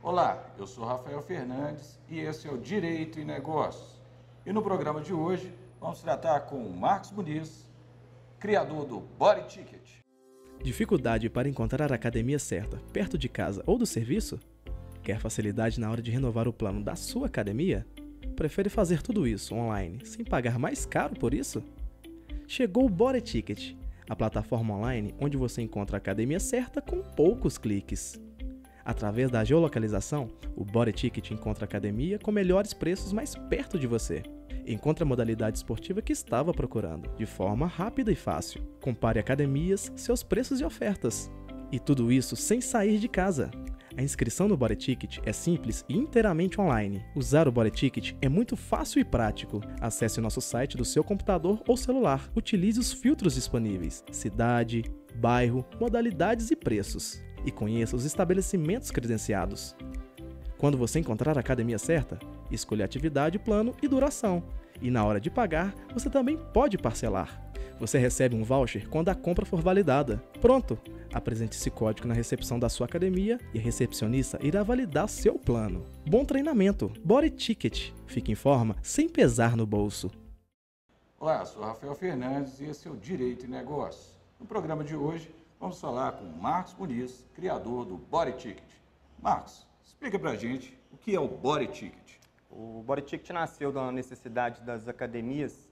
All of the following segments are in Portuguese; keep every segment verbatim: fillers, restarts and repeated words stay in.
Olá, eu sou Rafael Fernandes e esse é o Direito e Negócios. E no programa de hoje vamos tratar com o Marcos Muniz, criador do Body Ticket. Dificuldade para encontrar a academia certa perto de casa ou do serviço? Quer facilidade na hora de renovar o plano da sua academia? Prefere fazer tudo isso online sem pagar mais caro por isso? Chegou o Body Ticket, a plataforma online onde você encontra a academia certa com poucos cliques. Através da geolocalização, o Body Ticket encontra a academia com melhores preços mais perto de você. Encontre a modalidade esportiva que estava procurando, de forma rápida e fácil. Compare academias, seus preços e ofertas. E tudo isso sem sair de casa. A inscrição no Body Ticket é simples e inteiramente online. Usar o Body Ticket é muito fácil e prático. Acesse o nosso site do seu computador ou celular. Utilize os filtros disponíveis: cidade, bairro, modalidades e preços. E conheça os estabelecimentos credenciados. Quando você encontrar a academia certa, escolha atividade, plano e duração. E na hora de pagar, você também pode parcelar. Você recebe um voucher quando a compra for validada. Pronto! Apresente esse código na recepção da sua academia e a recepcionista irá validar seu plano. Bom treinamento! Body Ticket. Fique em forma sem pesar no bolso. Olá, eu sou Rafael Fernandes e esse é o Direito e Negócios. No programa de hoje vamos falar com o Marcos Muniz, criador do Body Ticket. Marcos, explica pra gente o que é o Body Ticket. O Body Ticket nasceu da necessidade das academias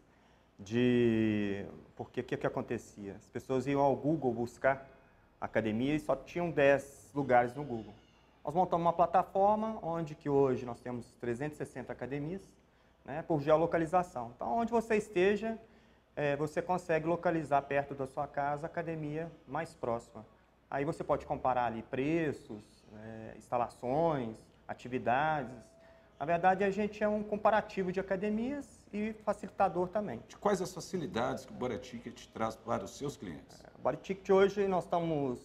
de... Porque o que, que acontecia? As pessoas iam ao Google buscar academia e só tinham dez lugares no Google. Nós montamos uma plataforma onde que hoje nós temos trezentas e sessenta academias, né, por geolocalização. Então, onde você esteja, é, você consegue localizar perto da sua casa a academia mais próxima. Aí você pode comparar ali preços, é, instalações, atividades. Na verdade, a gente é um comparativo de academias e facilitador também. Quais as facilidades que o Body Ticket traz para os seus clientes? O Body Ticket hoje nós estamos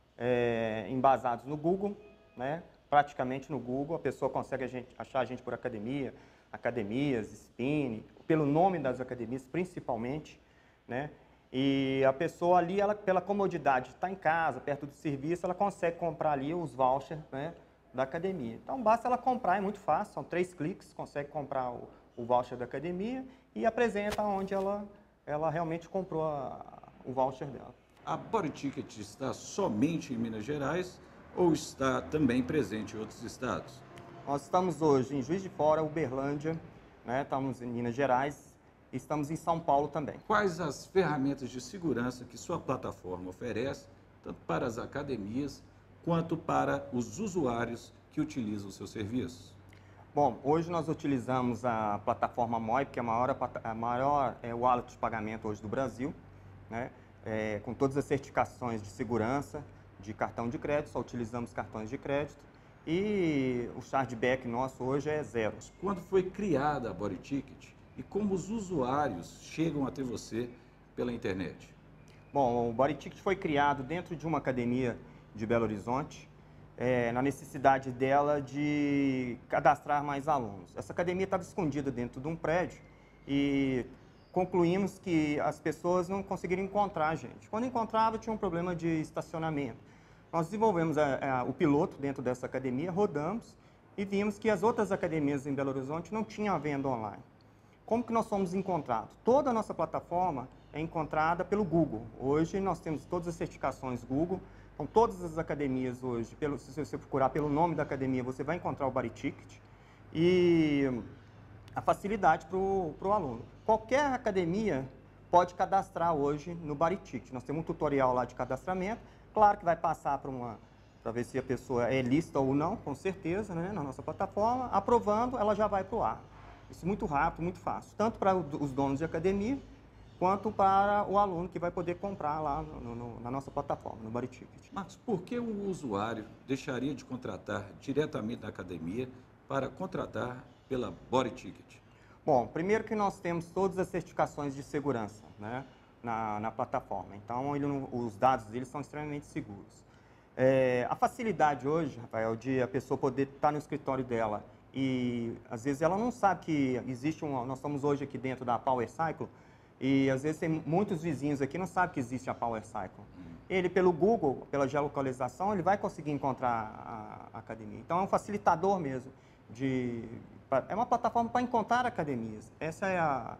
é, embasados no Google, né? Praticamente no Google. A pessoa consegue a gente, achar a gente por academia, academias, spin, pelo nome das academias principalmente, né? E a pessoa ali, ela, pela comodidade de estar em casa, perto do serviço, ela consegue comprar ali os vouchers, né, da academia. Então basta ela comprar, é muito fácil, são três cliques, consegue comprar o, o voucher da academia e apresenta onde ela, ela realmente comprou a, o voucher dela. A Body Ticket está somente em Minas Gerais ou está também presente em outros estados? Nós estamos hoje em Juiz de Fora, Uberlândia, né, estamos em Minas Gerais e estamos em São Paulo também. Quais as ferramentas de segurança que sua plataforma oferece, tanto para as academias quanto para os usuários que utilizam o seu serviço? Bom, hoje nós utilizamos a plataforma Moip, que é a maior, a maior é, wallet de pagamento hoje do Brasil, né? É, com todas as certificações de segurança, de cartão de crédito, só utilizamos cartões de crédito e o chargeback nosso hoje é zero. Quando foi criada a Body Ticket e como os usuários chegam até você pela internet? Bom, o Body Ticket foi criado dentro de uma academia de Belo Horizonte, é, na necessidade dela de cadastrar mais alunos. Essa academia estava escondida dentro de um prédio e concluímos que as pessoas não conseguiriam encontrar a gente. Quando encontrava, tinha um problema de estacionamento. Nós desenvolvemos a, a, o piloto dentro dessa academia, rodamos e vimos que as outras academias em Belo Horizonte não tinham a venda online. Como que nós somos encontrados? Toda a nossa plataforma é encontrada pelo Google. Hoje nós temos todas as certificações Google. Então, todas as academias hoje, pelo, se você procurar pelo nome da academia, você vai encontrar o Body Ticket e a facilidade para o aluno. Qualquer academia pode cadastrar hoje no Body Ticket. Nós temos um tutorial lá de cadastramento. Claro que vai passar para uma, para ver se a pessoa é lícita ou não, com certeza, né, na nossa plataforma. Aprovando, ela já vai para o ar. Isso muito rápido, muito fácil. Tanto para os donos de academia, quanto para o aluno que vai poder comprar lá no, no, na nossa plataforma, no Body Ticket. Marcos, por que o usuário deixaria de contratar diretamente na academia para contratar pela Body Ticket? Bom, primeiro que nós temos todas as certificações de segurança, né, na, na plataforma. Então, ele, os dados deles são extremamente seguros. É, a facilidade hoje, Rafael, de a pessoa poder estar no escritório dela e, às vezes, ela não sabe que existe um... Nós estamos hoje aqui dentro da Power Cycle, E às vezes tem muitos vizinhos aqui não sabem que existe a Power Cycle. Ele, pelo Google, pela geolocalização, ele vai conseguir encontrar a, a academia. Então, é um facilitador mesmo. De, é uma plataforma para encontrar academias. Essa é a,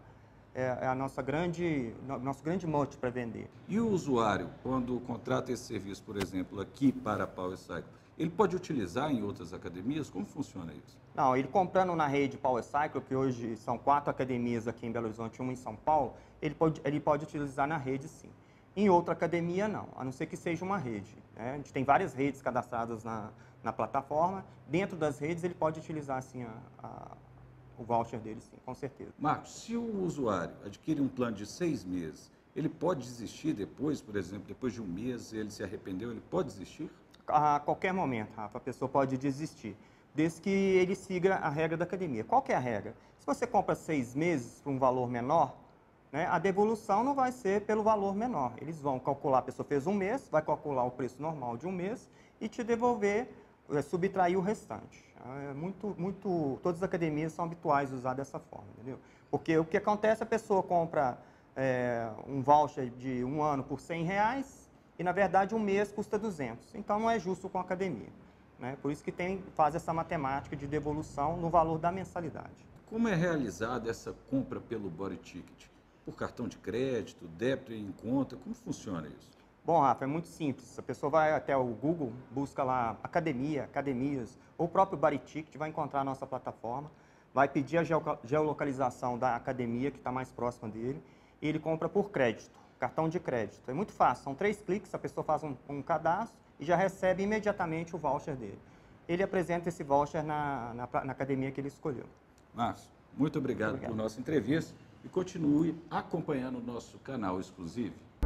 é a nossa grande, nosso grande mote para vender. E o usuário, quando contrata esse serviço, por exemplo, aqui para a Power Cycle, ele pode utilizar em outras academias? Como funciona isso? Não, ele comprando na rede Power Cycle, que hoje são quatro academias aqui em Belo Horizonte e uma em São Paulo, ele pode, ele pode utilizar na rede, sim. Em outra academia, não, a não ser que seja uma rede. Né? A gente tem várias redes cadastradas na, na plataforma. Dentro das redes, ele pode utilizar, sim, a, a, o voucher dele, sim, com certeza. Marcos, se o usuário adquire um plano de seis meses, ele pode desistir depois, por exemplo, depois de um mês, ele se arrependeu, ele pode desistir? A qualquer momento, Rafa, a pessoa pode desistir, desde que ele siga a regra da academia. Qual que é a regra? Se você compra seis meses por um valor menor, né, a devolução não vai ser pelo valor menor. Eles vão calcular, a pessoa fez um mês, vai calcular o preço normal de um mês e te devolver, é, subtrair o restante. É muito, muito, todas as academias são habituais a usar dessa forma, entendeu? Porque o que acontece, a pessoa compra é, um voucher de um ano por cem reais e, na verdade, um mês custa duzentos. Então, não é justo com a academia. Né? Por isso que tem, faz essa matemática de devolução no valor da mensalidade. Como é realizada essa compra pelo Body Ticket? Por cartão de crédito, débito em conta? Como funciona isso? Bom, Rafa, é muito simples. A pessoa vai até o Google, busca lá academia, academias, ou o próprio Body Ticket, vai encontrar a nossa plataforma, vai pedir a geolocalização da academia que está mais próxima dele, e ele compra por crédito, cartão de crédito. É muito fácil, são três cliques, a pessoa faz um, um cadastro e já recebe imediatamente o voucher dele. Ele apresenta esse voucher na, na, na academia que ele escolheu. Márcio, muito obrigado, Obrigado. por nossa entrevista e continue acompanhando o nosso canal exclusivo.